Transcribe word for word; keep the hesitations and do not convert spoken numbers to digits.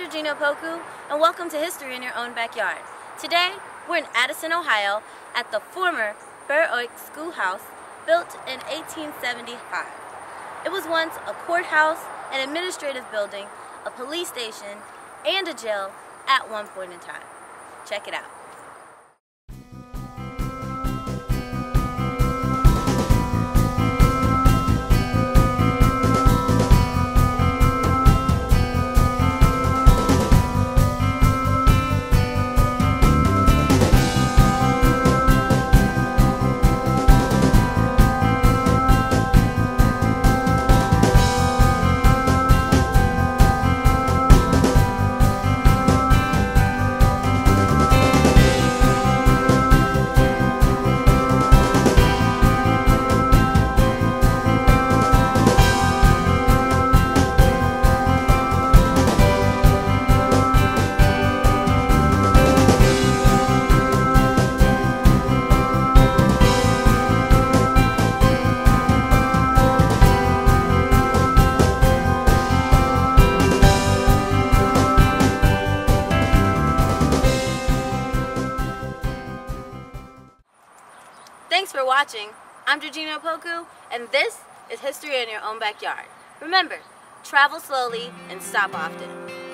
Georgina Opoku, and welcome to History in Your Own Backyard. Today, we're in Addyston, Ohio, at the former Burr Oak School House, built in eighteen seventy-five. It was once a courthouse, an administrative building, a police station, and a jail at one point in time. Check it out. Thanks for watching. I'm Georgina Opoku, and this is History in Your Own Backyard. Remember, travel slowly and stop often.